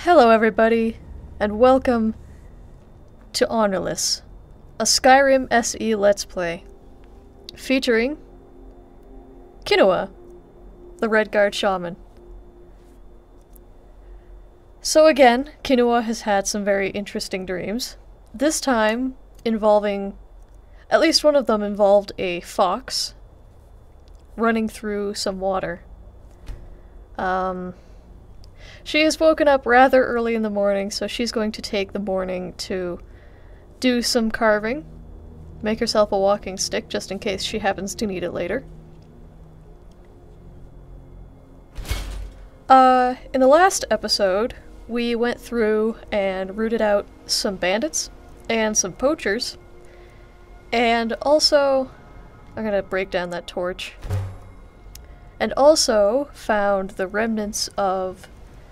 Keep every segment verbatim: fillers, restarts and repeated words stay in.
Hello everybody, and welcome to HONORLESS, a Skyrim S E Let's Play, featuring Kinua, the Redguard shaman. So again, Kinua has had some very interesting dreams, this time involving, at least one of them involved a fox running through some water. Um... She has woken up rather early in the morning, so she's going to take the morning to do some carving, make herself a walking stick just in case she happens to need it later. Uh, in the last episode, we went through and rooted out some bandits and some poachers, and also, I'm gonna break down that torch, and also found the remnants of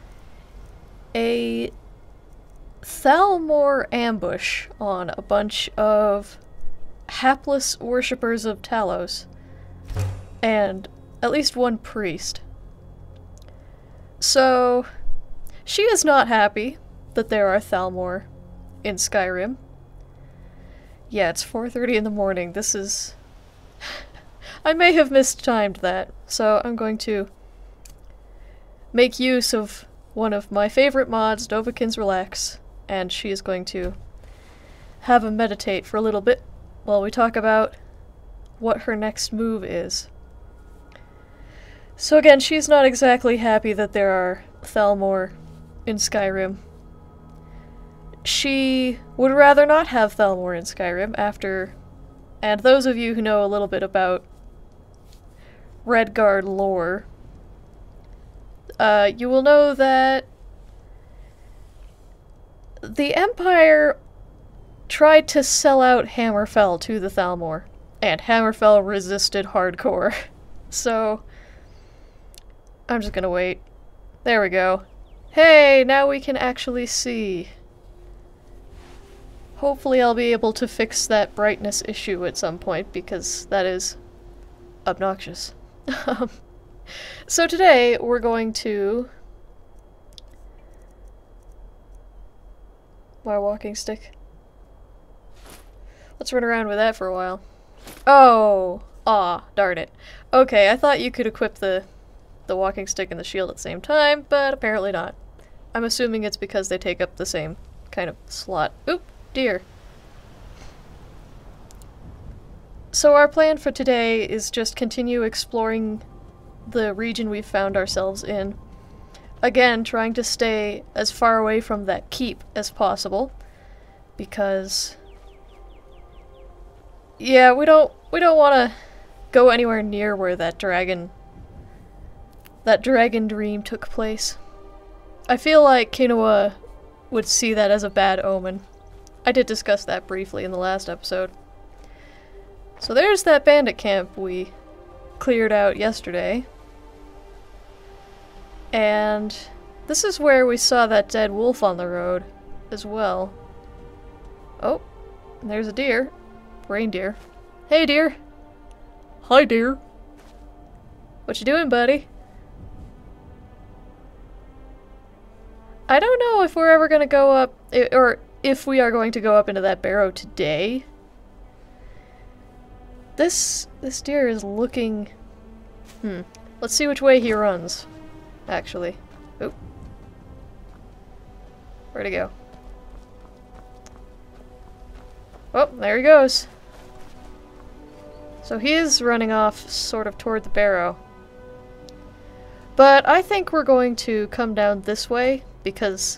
a Thalmor ambush on a bunch of hapless worshippers of Talos, and at least one priest. So, she is not happy that there are Thalmor in Skyrim. Yeah, it's four thirty in the morning. This is... I may have mistimed that, so I'm going to make use of one of my favorite mods, Dovahkiin Relaxes, and she is going to have a meditate for a little bit while we talk about what her next move is. So again, she's not exactly happy that there are Thalmor in Skyrim. She would rather not have Thalmor in Skyrim after, and those of you who know a little bit about Redguard lore, Uh, you will know that the Empire tried to sell out Hammerfell to the Thalmor, and Hammerfell resisted hardcore. So, I'm just gonna wait. There we go. Hey, now we can actually see. Hopefully I'll be able to fix that brightness issue at some point, because that is obnoxious. So today, we're going to... My walking stick. Let's run around with that for a while. Oh! Aw, darn it. Okay, I thought you could equip the, the walking stick and the shield at the same time, but apparently not. I'm assuming it's because they take up the same kind of slot. Oop! Deer. So our plan for today is just continue exploring the region we've found ourselves in. Again, trying to stay as far away from that keep as possible, because yeah, we don't we don't want to go anywhere near where that dragon that dragon dream took place. I feel like Kinua would see that as a bad omen. I did discuss that briefly in the last episode. So there's that bandit camp we cleared out yesterday. And this is where we saw that dead wolf on the road as well. Oh, there's a deer. Reindeer. Hey deer. Hi deer. What you doing, buddy? I don't know if we're ever gonna go up, or if we are going to go up into that barrow today. This, this deer is looking... Hmm. Let's see which way he runs. Actually. Oop. Where'd he go? Oh, there he goes. So he is running off sort of toward the barrow. But I think we're going to come down this way, because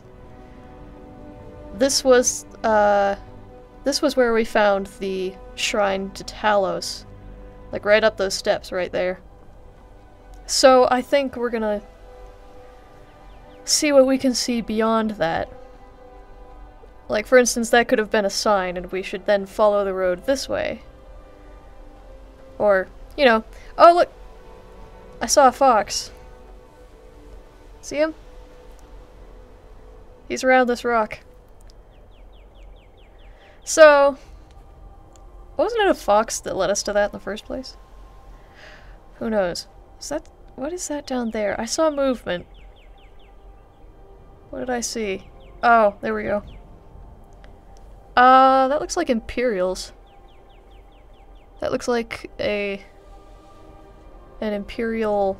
this was, uh, this was where we found the shrine to Talos. Like right up those steps right there. So I think we're gonna see what we can see beyond that. Like, for instance, that could have been a sign, and we should then follow the road this way. Or, you know, oh look! I saw a fox. See him? He's around this rock. So, wasn't it a fox that led us to that in the first place? Who knows? Is that... what is that down there? I saw movement. What did I see? Oh, there we go. Uh, that looks like Imperials. That looks like a... an Imperial...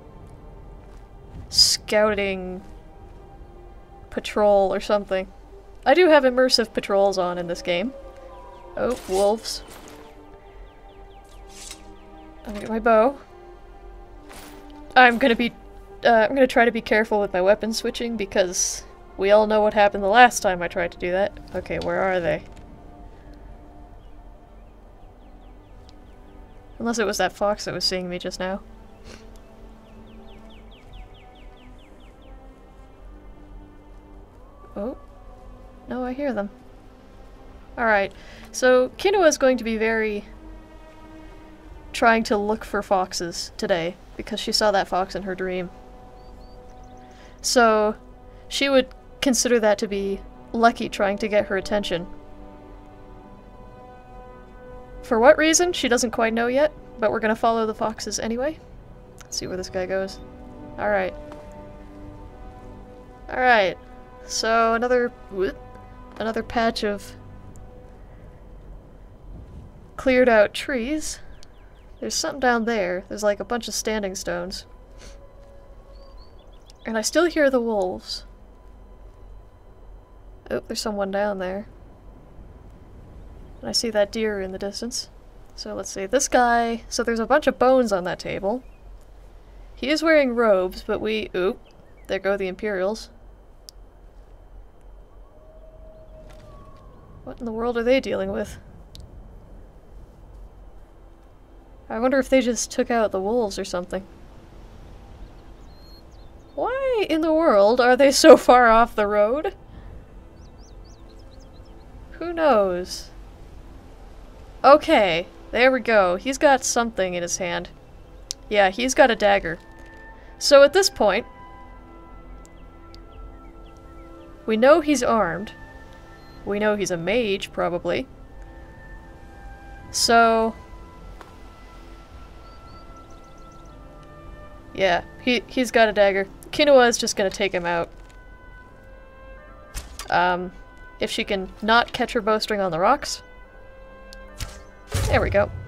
scouting... patrol or something. I do have immersive patrols on in this game. Oh, wolves. I'm gonna get my bow. I'm gonna be... Uh, I'm gonna try to be careful with my weapon switching because we all know what happened the last time I tried to do that. Okay, where are they? Unless it was that fox that was seeing me just now. Oh. No, I hear them. Alright, so Kinua is going to be very... trying to look for foxes today, because she saw that fox in her dream. So, she would consider that to be Lucky trying to get her attention. For what reason, she doesn't quite know yet, but we're gonna follow the foxes anyway. Let's see where this guy goes. Alright. Alright. So, another... whoop, another patch of cleared out trees. There's something down there. There's like a bunch of standing stones. And I still hear the wolves. Oh, there's someone down there. And I see that deer in the distance. So let's see, this guy... So there's a bunch of bones on that table. He is wearing robes, but we... Oop. There go the Imperials. What in the world are they dealing with? I wonder if they just took out the wolves or something. Why in the world are they so far off the road? Who knows? Okay, there we go. He's got something in his hand. Yeah, he's got a dagger. So at this point, we know he's armed. We know he's a mage, probably. So... yeah, he, he's got a dagger. Kinua is just gonna take him out. Um, if she can not catch her bowstring on the rocks. There we go.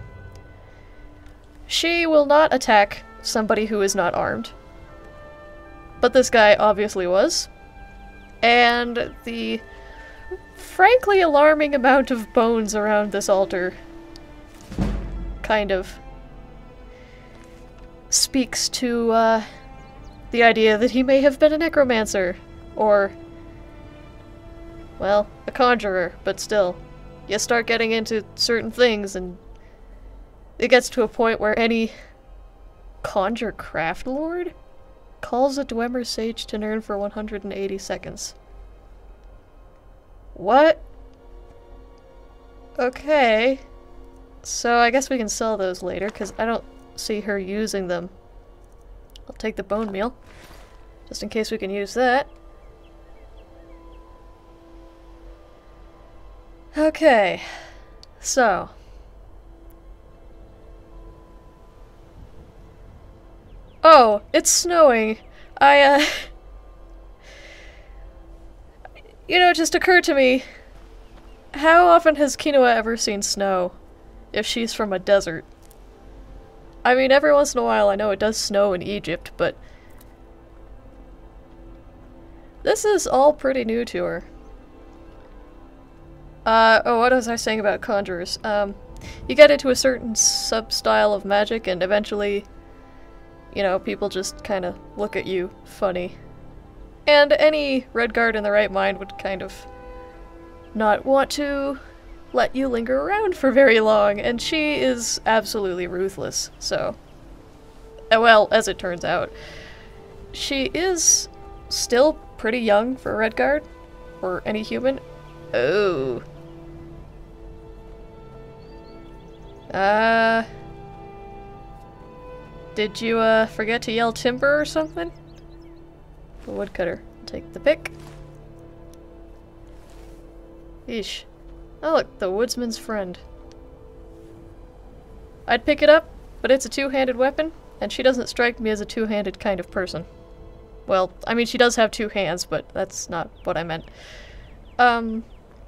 She will not attack somebody who is not armed. But this guy obviously was. And the frankly alarming amount of bones around this altar kind of speaks to uh, the idea that he may have been a necromancer, or, well, a conjurer, but still. You start getting into certain things and it gets to a point where any conjure craft lord calls a Dwemer Sage to Nern for one hundred eighty seconds. What? Okay. So I guess we can sell those later, because I don't see her using them. I'll take the bone meal, just in case we can use that. Okay, so... oh, it's snowing. I, uh... you know, it just occurred to me, how often has Kinua ever seen snow if she's from a desert? I mean, every once in a while I know it does snow in Egypt, but this is all pretty new to her. Uh, oh, what was I saying about conjurers? Um, you get into a certain sub-style of magic and eventually, you know, people just kind of look at you funny. And any Redguard in the right mind would kind of not want to let you linger around for very long, and she is absolutely ruthless, so... well, as it turns out. She is still pretty young for Redguard, or any human. Oh. Uh... Did you, uh, forget to yell timber or something? The woodcutter. Take the pick. Eesh. Oh look, the woodsman's friend. I'd pick it up, but it's a two-handed weapon, and she doesn't strike me as a two-handed kind of person. Well, I mean, she does have two hands, but that's not what I meant. Um...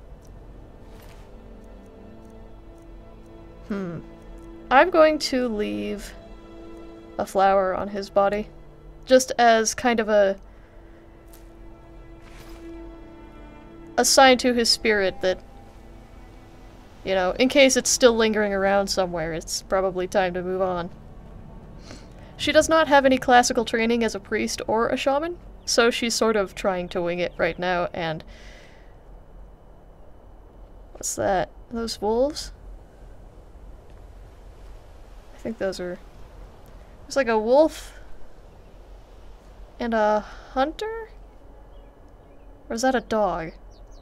Hmm. I'm going to leave a flower on his body, just as kind of a a sign to his spirit that, you know, in case it's still lingering around somewhere, it's probably time to move on. She does not have any classical training as a priest or a shaman, so she's sort of trying to wing it right now, and... What's that? Those wolves? I think those are... There's like a wolf and a hunter? Or is that a dog?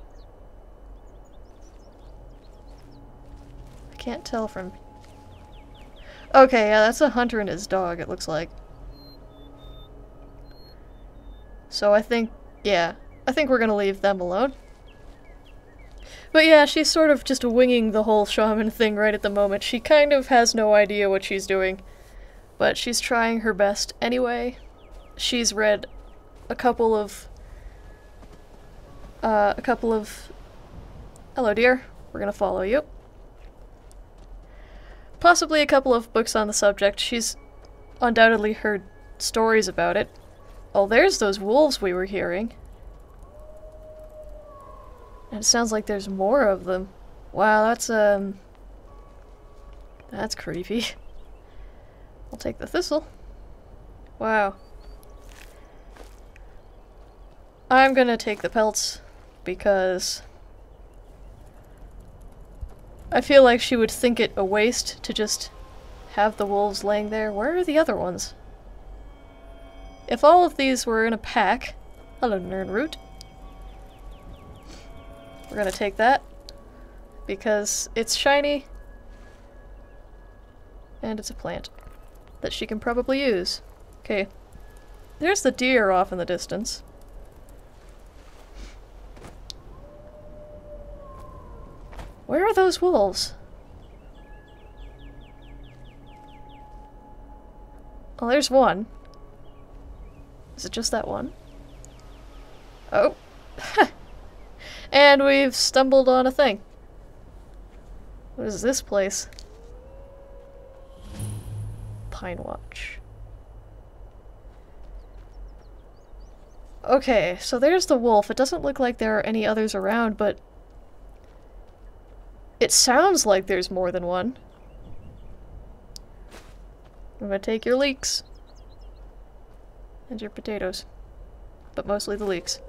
I can't tell from... Okay, yeah, that's a hunter and his dog, it looks like. So I think, yeah, I think we're gonna leave them alone. But yeah, she's sort of just winging the whole shaman thing right at the moment. She kind of has no idea what she's doing, but she's trying her best anyway. She's read a couple of... Uh, a couple of... Hello, dear. We're gonna follow you. Possibly a couple of books on the subject. She's undoubtedly heard stories about it. Oh, there's those wolves we were hearing. And it sounds like there's more of them. Wow, that's, um... that's creepy. I'll take the thistle. Wow. I'm gonna take the pelts, because... I feel like she would think it a waste to just have the wolves laying there. Where are the other ones? If all of these were in a pack... Hello, Nerdroot. We're gonna take that, because it's shiny, and it's a plant that she can probably use. Okay. There's the deer off in the distance. Where are those wolves? Oh, there's one. Is it just that one? Oh. And we've stumbled on a thing. What is this place? Pine Watch. Okay, so there's the wolf. It doesn't look like there are any others around, but it sounds like there's more than one. I'm gonna take your leeks. And your potatoes. But mostly the leeks.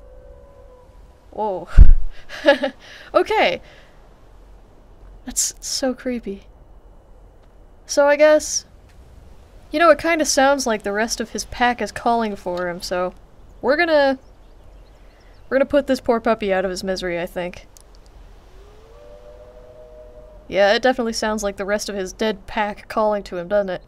Whoa. Okay. That's so creepy. So I guess... You know, it kind of sounds like the rest of his pack is calling for him, so... We're gonna... We're gonna put this poor puppy out of his misery, I think. Yeah, it definitely sounds like the rest of his dead pack calling to him, doesn't it?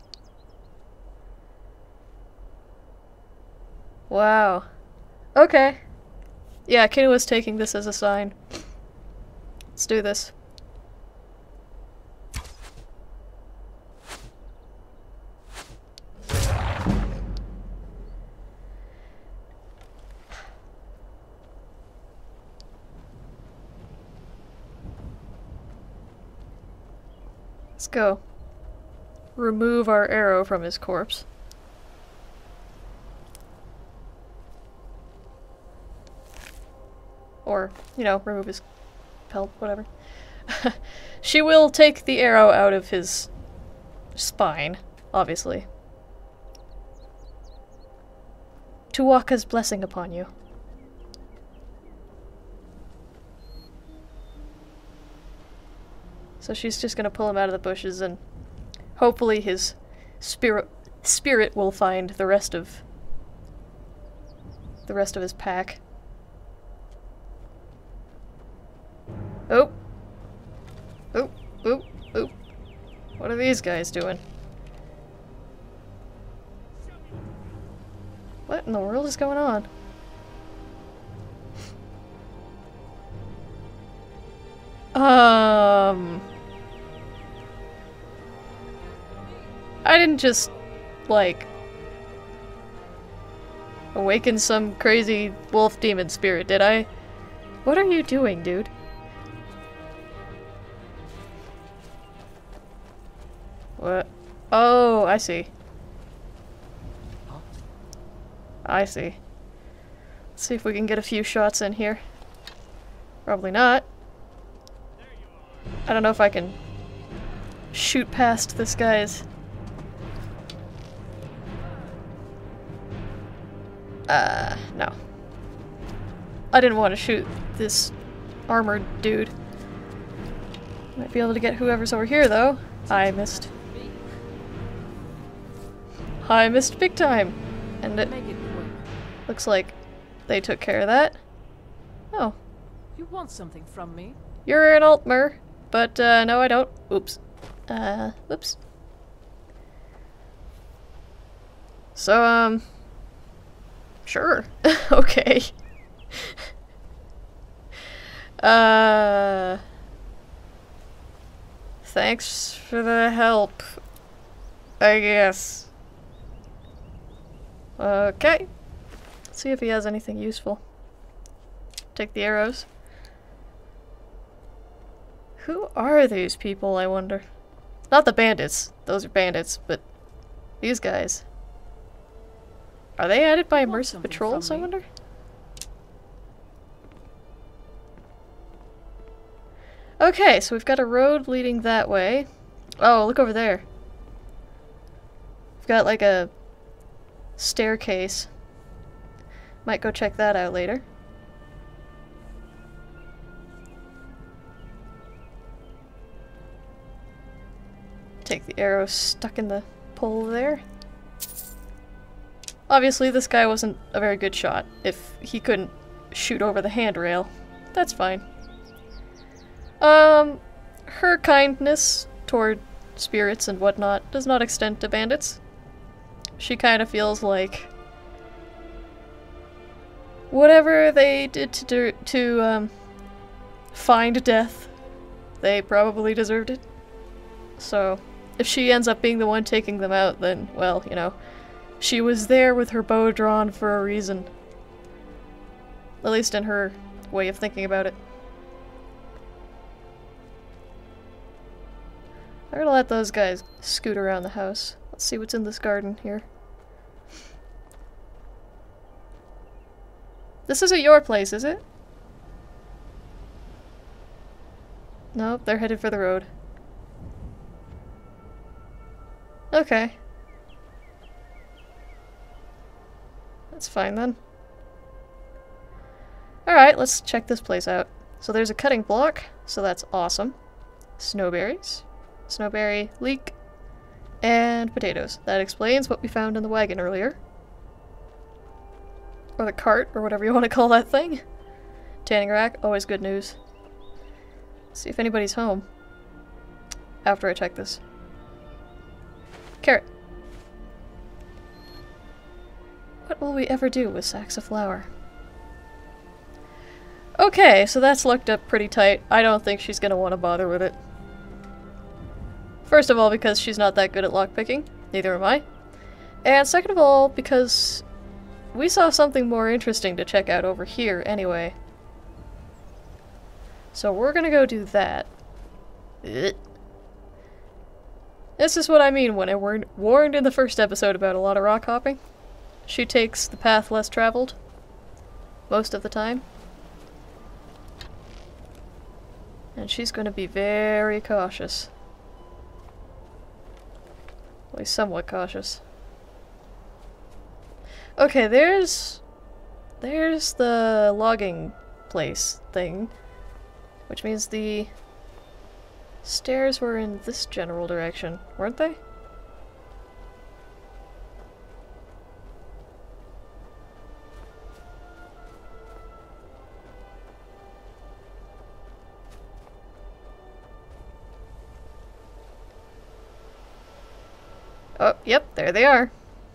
Wow. Okay. Yeah, Kinua's taking this as a sign. Let's do this. Let's go. Remove our arrow from his corpse. Or, you know, remove his pelt, whatever. She will take the arrow out of his spine, obviously. Tuwaka's blessing upon you. So she's just gonna pull him out of the bushes, and hopefully his spirit spirit will find the rest of the rest of his pack. Oh. Oh, oh, oh. What are these guys doing? What in the world is going on? Um... I didn't just, like... awaken some crazy wolf demon spirit, did I? What are you doing, dude? What? Oh, I see. I see. Let's see if we can get a few shots in here. Probably not. I don't know if I can shoot past this guy's... Uh, no. I didn't want to shoot this armored dude. Might be able to get whoever's over here, though. I missed. I missed big time! And it looks like they took care of that. Oh. You want something from me? You're an Altmer, but uh, no I don't. Oops. Uh, oops. So, um... Sure. Okay. uh... Thanks for the help, I guess. Okay. Let's see if he has anything useful. Take the arrows. Who are these people, I wonder? Not the bandits. Those are bandits, but these guys. Are they added by immersive patrols, I wonder? Okay, so we've got a road leading that way. Oh, look over there. We've got like a staircase. Might go check that out later. Take the arrow stuck in the pole there. Obviously, this guy wasn't a very good shot if he couldn't shoot over the handrail. That's fine. Um, her kindness toward spirits and whatnot does not extend to bandits. She kind of feels like whatever they did to do, to um, find death, they probably deserved it. So, if she ends up being the one taking them out, then, well, you know, she was there with her bow drawn for a reason. At least in her way of thinking about it. I'm gonna let those guys scoot around the house. Let's see what's in this garden here. This isn't your place, is it? Nope, they're headed for the road. Okay. That's fine then. Alright, let's check this place out. So there's a cutting block, so that's awesome. Snowberries. Snowberry, leek, and potatoes. That explains what we found in the wagon earlier. Or the cart, or whatever you want to call that thing. Tanning rack, always good news. Let's see if anybody's home. After I check this. Carrot. What will we ever do with sacks of flour? Okay, so that's looked up pretty tight. I don't think she's gonna want to bother with it. First of all, because she's not that good at lockpicking. Neither am I. And second of all, because we saw something more interesting to check out over here anyway. So we're gonna go do that. Ugh. This is what I mean when I warned, warned in the first episode about a lot of rock hopping. She takes the path less traveled. Most of the time. And she's gonna be very cautious. At least somewhat cautious. Okay, there's... There's the logging place thing. Which means the stairs were in this general direction, weren't they? Oh, yep, there they are.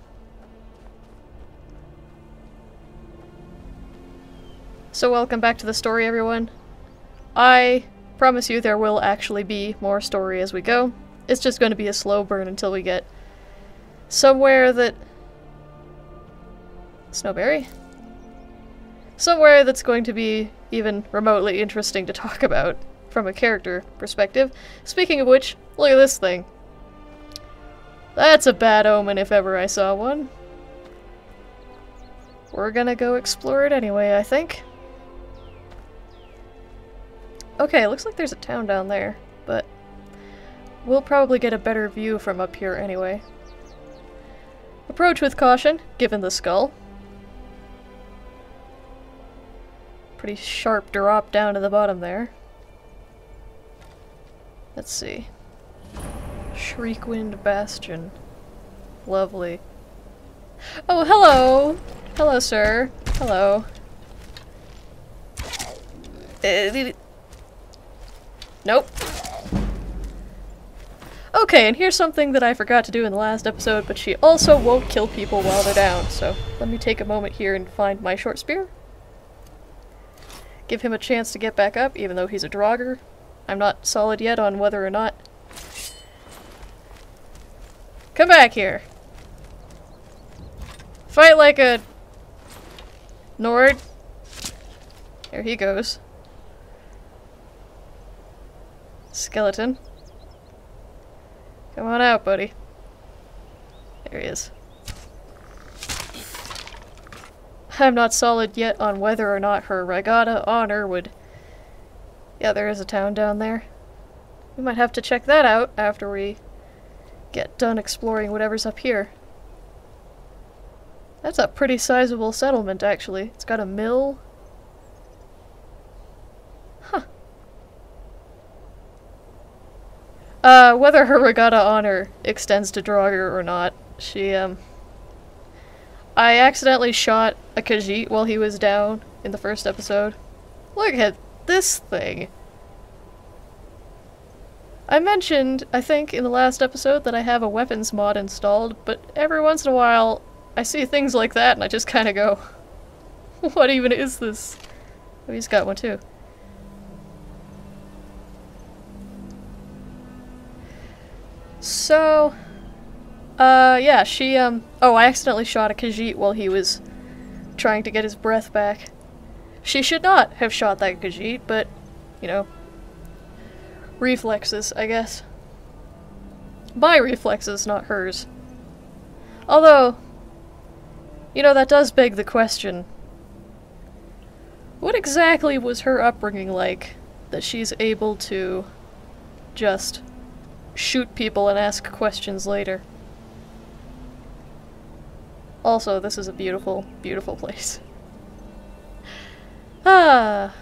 So welcome back to the story, everyone. I promise you there will actually be more story as we go. It's just going to be a slow burn until we get somewhere that Snowberry. Somewhere that's going to be even remotely interesting to talk about from a character perspective. Speaking of which, look at this thing. That's a bad omen if ever I saw one. We're gonna go explore it anyway, I think. Okay, looks like there's a town down there, but we'll probably get a better view from up here anyway. Approach with caution, given the skull. Pretty sharp drop down to the bottom there. Let's see. Shriekwind Bastion. Lovely. Oh, hello! Hello, sir. Hello. Uh, nope. Okay, and here's something that I forgot to do in the last episode, but she also won't kill people while they're down, so let me take a moment here and find my short spear. Give him a chance to get back up, even though he's a Draugr. I'm not solid yet on whether or not. Come back here. Fight like a Nord. There he goes. Skeleton. Come on out, buddy. There he is. I'm not solid yet on whether or not her Regatta honor would... Yeah, there is a town down there. We might have to check that out after we get done exploring whatever's up here. That's a pretty sizable settlement, actually. It's got a mill. Huh. Uh, whether her Regatta honor extends to Draugr or not, she, um... I accidentally shot a Khajiit while he was down in the first episode. Look at this thing! I mentioned, I think, in the last episode that I have a weapons mod installed, but every once in a while I see things like that and I just kinda go, what even is this? Oh, he's got one too. So... Uh, yeah, she, um... Oh, I accidentally shot a Khajiit while he was trying to get his breath back. She should not have shot that Khajiit, but, you know... reflexes, I guess. My reflexes, not hers. Although, you know, that does beg the question. What exactly was her upbringing like that she's able to just shoot people and ask questions later? Also, this is a beautiful, beautiful place. Ah.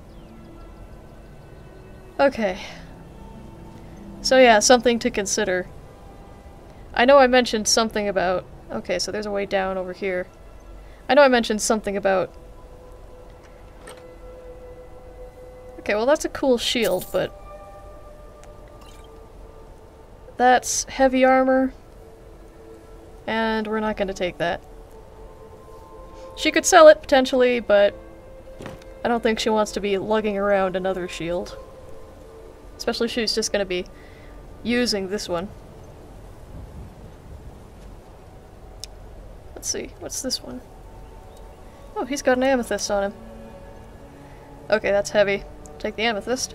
Okay. So yeah, something to consider. I know I mentioned something about... Okay, so there's a way down over here. I know I mentioned something about... Okay, well that's a cool shield, but... That's heavy armor. And we're not going to take that. She could sell it, potentially, but I don't think she wants to be lugging around another shield. Especially if she's just going to be using this one. Let's see, what's this one? Oh, he's got an amethyst on him. Okay, that's heavy. Take the amethyst.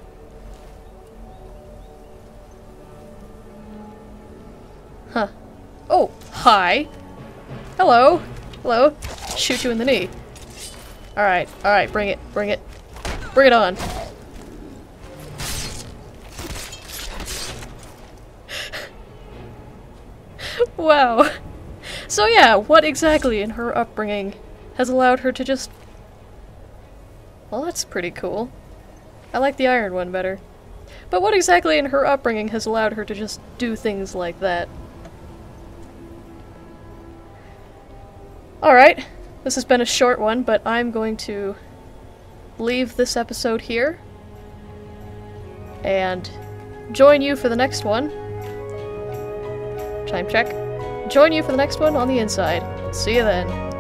Huh. Oh, hi. Hello. Hello. Shoot you in the knee. Alright, alright, bring it, bring it. Bring it on. Wow. So yeah, what exactly in her upbringing has allowed her to just... Well, that's pretty cool. I like the iron one better. But what exactly in her upbringing has allowed her to just do things like that? Alright, this has been a short one, but I'm going to leave this episode here and join you for the next one. Time check. Join you for the next one on the inside. See you then.